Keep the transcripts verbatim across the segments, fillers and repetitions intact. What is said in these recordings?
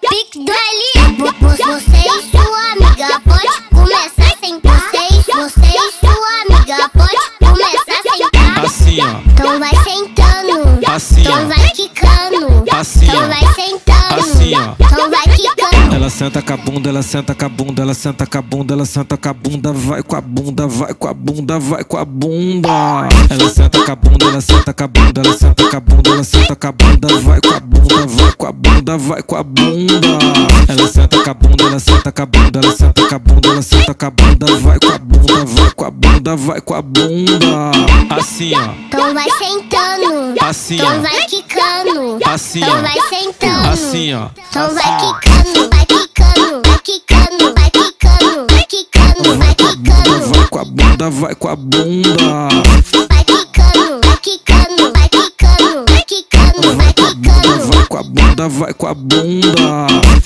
pique do L. Você e sua amiga pode começar sem vocês. Você e sua amiga pode começar a sentar. Assim, ó. Então vai sentando. Assim, Então ó. vai quicando. Assim, Então ó. vai sentando. Assim, ó. Então vai quicando. Ela senta com a bunda, ela senta com a bunda, ela senta com a bunda, ela senta com a bunda, vai com a bunda, vai com a bunda, vai com a bunda. Ela senta com a bunda, ela senta com a bunda, ela senta com a bunda, ela senta com a bunda, vai com a bunda, vai com a bunda, vai com a bunda. Ela senta com a bunda, ela senta com a bunda, ela senta com a bunda, ela senta com a bunda, vai com a bunda, vai com a bunda, vai com a bunda. Assim, ó. Então vai sentando. Assim, Então ó. vai quicando. Assim, Então ó. vai sentando. Assim, ó. Então vai quicando, vai quicando, vai quicando, vai quicando, vai quicando, vai quicando. Vai com a bunda, vai com a bunda. Vai quicando, vai quicando, vai quicando, vai quicando, vai quicando. Vai com a bunda, vai com a bunda.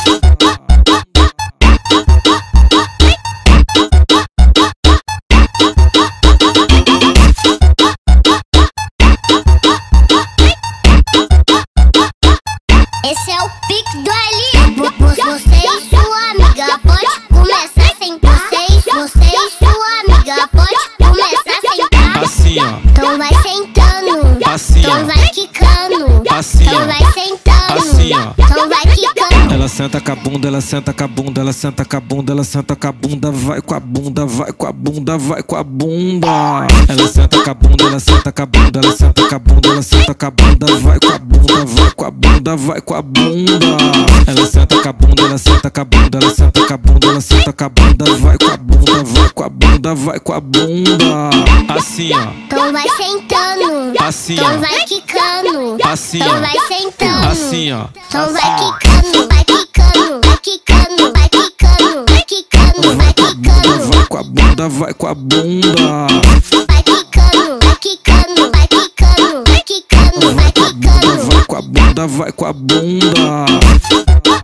Esse é o pique do L. Você e sua amiga pode começar sem vocês. Você e sua amiga pode começar a sentar. Assim, ó. Então vai sentando. Assim, Então ó. vai quicando. Assim, Então ó. vai sentando. Assim, ó. Então vai quicando. Ela senta com a bunda, ela senta com a bunda, ela senta com a bunda, ela senta com a bunda, vai com a bunda, vai com a bunda, vai com a bunda. Ela senta com a bunda, ela senta com a bunda, ela senta com a bunda, ela senta com a bunda, vai com a bunda, vai com a bunda, vai com a bunda. Ela senta com a bunda, ela senta com a bunda, ela senta com a bunda, ela senta com a bunda, vai com a bunda, vai com a bunda, vai com a bunda. Assim, ó. Então vai sentando. Assim, Então ó. vai quicando. Assim, Então ó. vai sentando. Assim, ó. Então vai quicando, vai quicando, vai quicando, vai quicando, vai quicando, vai quicando. Vai com a bunda, vai com a bunda. Vai quicando, vai quicando, vai quicando, vai quicando, vai quicando. Vai com a bunda, vai com a bunda.